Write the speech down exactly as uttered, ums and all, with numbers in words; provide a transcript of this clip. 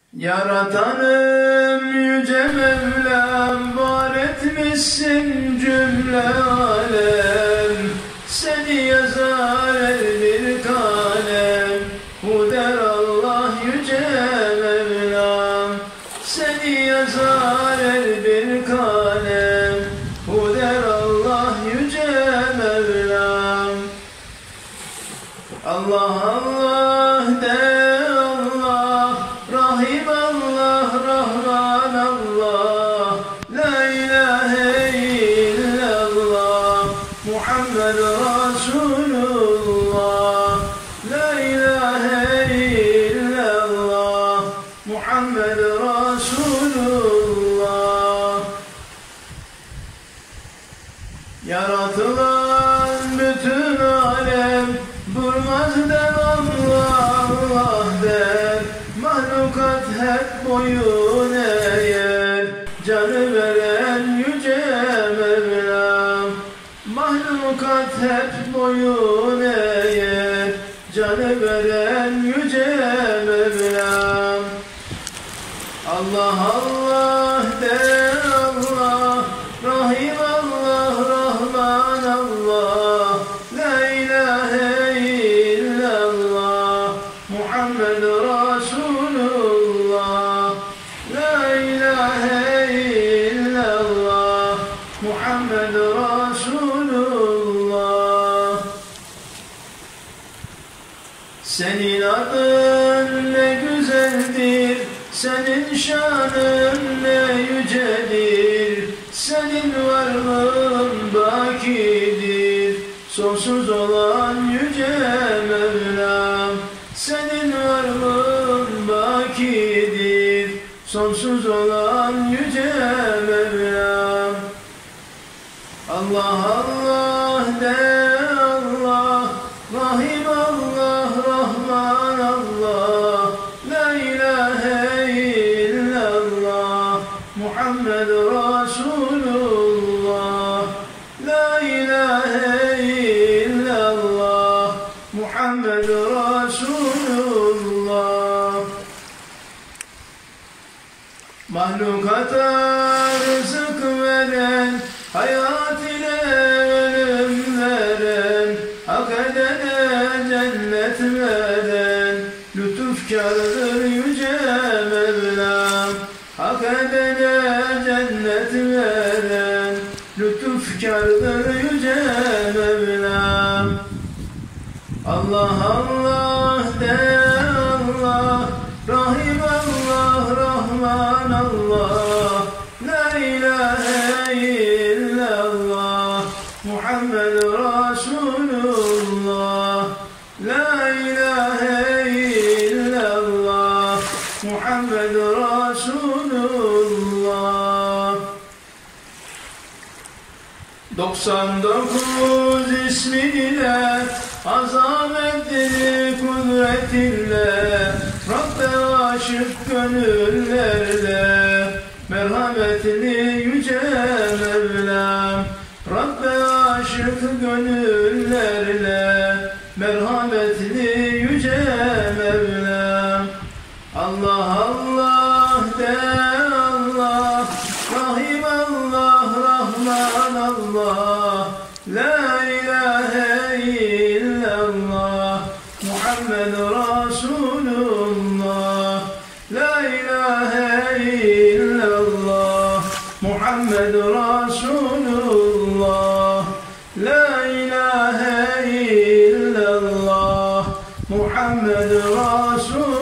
Yaratanım yüce Mevlam, var etmişsin cümle alem. Seni yazar el bir kalem, hu der Allah yüce Mevlam. Seni yazar el bir kalem, hu der Allah yüce Mevlam. Allah Allah de Allah, Rahim Allah, Rahman Allah. La ilahe illallah, Muhammed Resulullah. La ilahe illallah, Muhammed Resulullah. Yaratılan bütün alem durmaz der Allah, Allah der. Mahlukat hep boyun eğer, canı veren yüce Mevlam. Mahlukat hep boyun eğer, canı veren yüce Mevlam. Allah Allah de Allah, Rahim Allah, Rahman Allah. La ilahe illallah, Muhammed Resulullah. La ilahe illallah, Muhammed Resulullah. Senin adın ne güzeldir, senin şanın ne yücedir. Senin varlığın bakidir, sonsuz olan yüce Mevlam. Senin varlığın bakidir, sonsuz olan yüce Mevlam. Allah Allah de Allah, Rahim Allah, Rahman Allah. La ilahe illallah, Muhammed Resulullah. La ilahe illallah, Muhammed Resulullah. Mahlukata rızık veren, hayat ile ölüm veren, hak edene cennet veren, lütufkardır yüce Mevlam. Hak edene cennet veren, lütufkardır yüce Mevlam. Allah Allah de Allah, Rahim Allah, Rahman Allah. La ilahe illallah, Muhammed Resulullah. La ilahe illallah, Muhammed Resulullah. doksan dokuz ismiyle, azametli kudretinle, Rabbe aşık gönüllerle, merhametli yüce Mevlam. Rabbe aşık gönüllerle, merhametli yüce Mevlam. Allah Allah de Allah, Rahim Allah, Rahman Allah. La ilahe illallah, Muhammed Resulullah. La ilahe illallah, Muhammed Resulullah. La ilahe illallah, Muhammed Resulullah.